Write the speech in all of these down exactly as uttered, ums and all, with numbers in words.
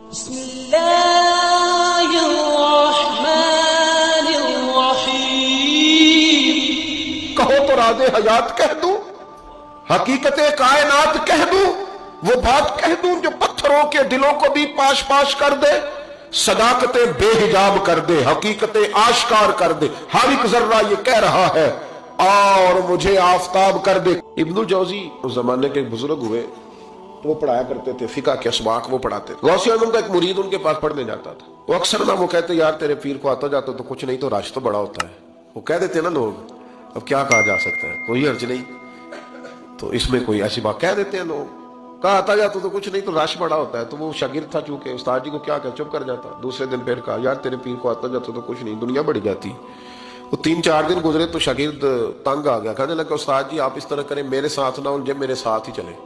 بسم اللہ الرحمن الرحیم۔ کہو تو راز حیات کہہ دوں، حقیقت کائنات کہہ دوں، وہ بات کہہ دوں جو پتھروں کے دلوں کو بھی پاش پاش کر دے، صداقت بے حجاب کر دے، حقیقت آشکار کر دے۔ ہر ایک ذرہ یہ کہہ رہا ہے اور مجھے آفتاب کر دے۔ ابن الجوزی اس زمانے کے بزرگ ہوئے، وہ پڑھایا کرتے تھے، فقہ کے اسباق وہ پڑھاتے تھے۔ غوث اعظم کا ایک مرید ان کے پاس پڑھنے جاتا تھا، وہ اکثر نہ وہ کہتے یار تیرے پیر کو آتا جاتا تو کچھ نہیں تو رش تو بڑا ہوتا ہے، وہ کہہ دیتے نا لوگ، اب کیا کہا جا سکتا ہے، کوئی حرج نہیں، تو اس میں کوئی ایسی بات کہہ دیتے ہیں لوگ، کہا آتا جاتا تو کچھ نہیں تو رش بڑا ہوتا ہے، تو وہ شاگرد تھا چونکہ استاد جی کو کیا کہ چپ کر جاتا۔ دوسرے دن پھر کہا یار تیرے پیر کو آتا جاتا تو کچھ نہیں، دنیا بڑھ جاتی۔ وہ تین چار دن گزرے تو شاگرد تنگ آ گیا، کہنے لگا استاد جی آپ اس طرح کریں، میرے ساتھ نہ ہو جب میرے ساتھ ہی چلے،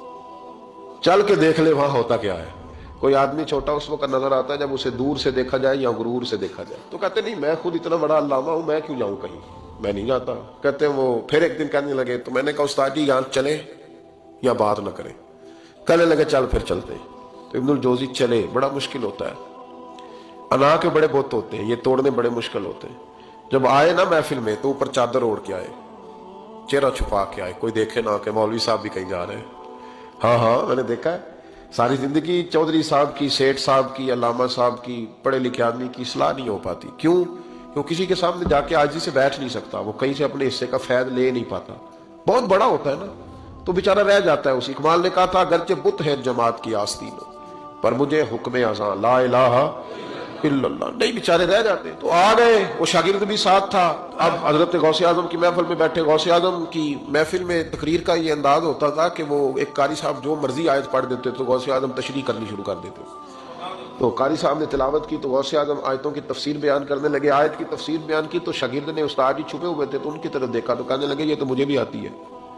چل کے دیکھ لے وہاں ہوتا کیا ہے۔ کوئی آدمی چھوٹا اس وقت نظر آتا ہے جب اسے دور سے دیکھا جائے یا غرور سے دیکھا جائے، تو کہتے نہیں میں خود اتنا بڑا علامہ ہوں، میں کیوں جاؤں کہیں، میں نہیں جاتا۔ کہتے ہیں وہ پھر ایک دن کہنے لگے، تو میں نے کہا استاد جی یہاں چلے یا بات نہ کریں، کہنے لگے چل پھر چلتے ہیں۔ تو ابن الجوزی چلے، بڑا مشکل ہوتا ہے، انا کے بڑے بت ہوتے ہیں، یہ توڑنے بڑے مشکل ہوتے ہیں۔ جب آئے نا محفل میں تو اوپر چادر اوڑھ کے آئے، چہرہ چھپا کے آئے، کوئی دیکھے نہ کہ مولوی صاحب بھی کہیں جا رہے ہیں۔ ہاں ہاں میں نے دیکھا ہے، ساری زندگی چودھری صاحب کی، سیٹھ صاحب کی، علامہ صاحب کی، پڑھے لکھے آدمی کی اصلاح نہیں ہو پاتی۔ کیوں؟ کیوں کسی کے سامنے جا کے عاجزی سے بیٹھ نہیں سکتا، وہ کہیں سے اپنے حصے کا فیض لے نہیں پاتا، بہت بڑا ہوتا ہے نا، تو بیچارہ رہ جاتا ہے۔ اس اقبال نے کہا تھا اگرچہ بت ہے جماعت کی آستین پر مجھے حکم اذان لا الہ الا اللہ، نہیں بیچارے رہ جاتے۔ تو آ گئے، وہ شاگرد بھی ساتھ تھا۔ اب حضرت غوث اعظم کی محفل میں بیٹھے، غوث اعظم کی محفل میں تقریر کا یہ انداز ہوتا تھا کہ وہ ایک قاری صاحب جو مرضی آیت پڑھ دیتے تو غوث اعظم تشریح کرنی شروع کر دیتے۔ تو قاری صاحب نے تلاوت کی تو غوث اعظم آیتوں کی تفسیر بیان کرنے لگے، آیت کی تفسیر بیان کی تو شاگرد نے، استاد جی چھپے ہوئے تھے تو ان کی طرف دیکھا تو کہنے لگے یہ تو مجھے بھی آتی ہے۔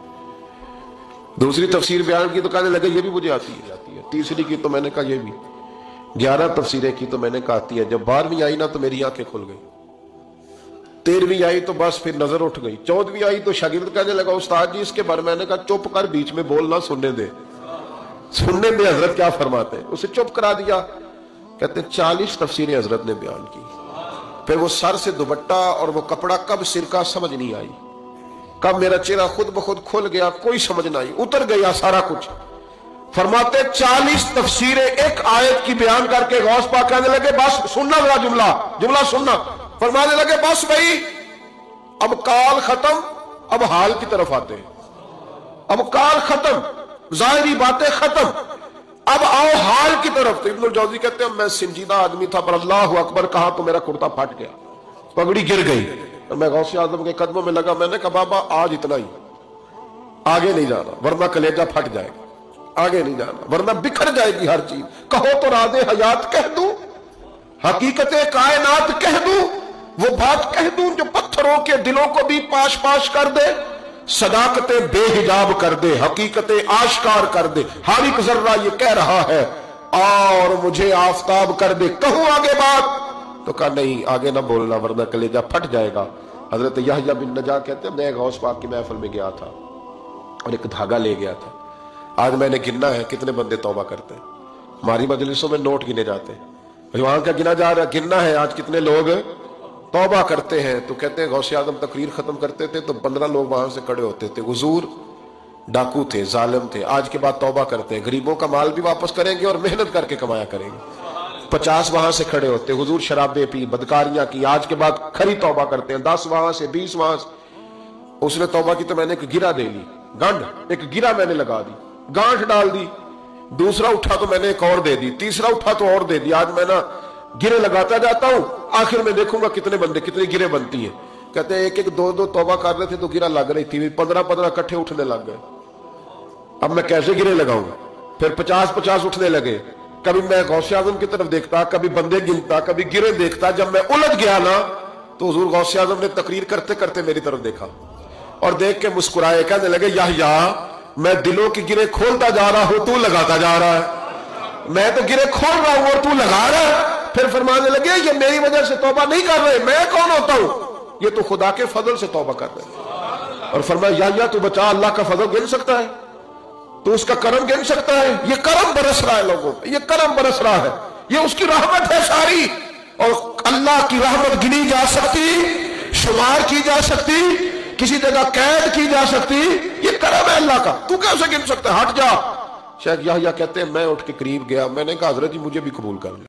دوسری تفسیر بیان کی تو کہنے لگے یہ بھی مجھے آتی ہے آتی ہے تیسری کی تو میں نے کہا یہ بھی، گیارہ تفسیریں کی تو میں نے کہا آتی ہے۔ جب بارہویں آئی نا تو میری آنکھیں کھل گئی، تیرہویں آئی تو بس پھر نظر اٹھ گئی، چودہویں آئی تو شاگرد کہنے لگا استاد جی اس کے بارے میں نے کہا چپ کر، بیچ میں بولنا، سننے دے سننے دے حضرت کیا فرماتے ہیں۔ اسے چپ کرا دیا۔ کہتے ہیں چالیس تفسیریں حضرت نے بیان کی، پھر وہ سر سے دوپٹہ اور وہ کپڑا کب سر کا سمجھ نہیں آئی، کب میرا چہرہ خود بخود کھل گیا کوئی سمجھ نہ آئی، اتر گیا سارا کچھ۔ فرماتے چالیس تفسیریں ایک آیت کی بیان کر کے غوث پاک کہنے لگے بس سننا ذرا جملہ جملہ سننا، فرمانے لگے بس بھائی اب کال ختم، اب حال کی طرف آتے ہیں، اب کال ختم، ظاہری باتیں ختم، اب آؤ حال کی طرف۔ تو ابن الجوزی کہتے ہیں میں سنجیدہ آدمی تھا پر اللہ اکبر کہا تو میرا کرتا پھٹ گیا، پگڑی گر گئی، میں غوث اعظم کے قدموں میں لگا، میں نے کہا بابا آج اتنا ہی، آگے نہیں جانا ورنہ کلیجہ پھٹ جائے گا، آگے نہیں جانا ورنہ بکھر جائے گی ہر چیز۔ کہو تو راز حیات کہہ دوں، حقیقت کائنات کہہ دوں، وہ بات کہہ دوں جو پتھروں کے دلوں کو بھی پاش پاش کر دے، صداقت بے حجاب کر دے، حقیقت آشکار کر دے۔ ہر ایک ذرہ یہ کہہ رہا ہے اور مجھے آفتاب کر دے، کہوں آگے بات؟ تو کہا نہیں آگے نہ بولنا ورنہ کلیجہ پھٹ جائے گا۔ حضرت یحییٰ بن نجاح کہتے ہیں میں غوث پاک کی محفل میں گیا تھا اور ایک دھاگا لے گیا تھا، آج میں نے گننا ہے کتنے بندے توبہ کرتے ہیں، ہماری مجلسوں میں نوٹ گنے جاتے ہیں، وہاں کا گنا جا رہا ہے، گننا ہے آج کتنے لوگ توبہ کرتے ہیں۔ تو کہتے ہیں غوث اعظم تقریر ختم کرتے تھے تو پندرہ لوگ وہاں سے کھڑے ہوتے تھے، حضور ڈاکو تھے، ظالم تھے، آج کے بعد توبہ کرتے ہیں، غریبوں کا مال بھی واپس کریں گے اور محنت کر کے کمایا کریں گے۔ پچاس وہاں سے کھڑے ہوتے، حضور شرابیں پی، بدکاریاں کی، آج کے بعد کھری توبہ کرتے ہیں، دس وہاں سے، بیس وہاں سے۔ اس نے توبہ کی تو میں نے ایک گرہ دے لی، گنڈ ایک گرہ میں نے لگا دی، گانٹھ ڈال دی، دوسرا اٹھا تو میں نے ایک اور دے دی، تیسرا اٹھا تو اور دے دی، آج میں نا گرے لگاتا جاتا ہوں، آخر میں دیکھوں گا کتنے بندے کتنی گرے بنتی ہیں۔ کہتے ہیں ایک ایک دو دو توبہ کر رہے تھے تو گرہ لگ رہی تھی، پندرہ پندرہ کٹھے اٹھنے لگ گئے، اب میں کیسے گرے لگاؤں؟ پھر پچاس پچاس اٹھنے لگے، کبھی میں غوث اعظم کی طرف دیکھتا، کبھی بندے گنتا، کبھی گرے دیکھتا۔ جب میں الجھ گیا نا تو حضور غوث اعظم نے تقریر کرتے کرتے میری طرف دیکھا اور دیکھ کے مسکرائے، کہنے لگے یحییٰ میں دلوں کی گرے کھولتا جا رہا ہوں، تو لگاتا جا رہا ہے، میں تو گرے کھول رہا ہوں اور تو لگا رہا ہے۔ پھر فرمانے لگے یہ میری وجہ سے توبہ نہیں کر رہے، میں کون ہوتا ہوں؟ یہ تو خدا کے فضل سے توبہ کر رہے ہیں۔ اور فرمایا یحییٰ تو بچا، اللہ کا فضل گن سکتا ہے؟ تو اس کا کرم گن سکتا ہے؟ یہ کرم برس رہا ہے لوگوں پہ، یہ کرم برس رہا ہے۔ یہ اس کی رحمت ہے ساری. اور اللہ کی رحمت گنی جا سکتی، شمار کی جا سکتی، کسی جگہ قید کی جا سکتی. یہ کرم ہے اللہ کا، تو کیسے گن سکتا ہے؟ ہٹ جا. شیخ یحییٰ کہتے ہیں میں اٹھ کے قریب گیا، میں نے کہا حضرت جی مجھے بھی قبول کر لیں.